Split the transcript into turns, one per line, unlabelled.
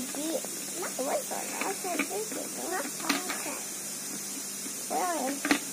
Not the word for it. I said this is not all I said. Well,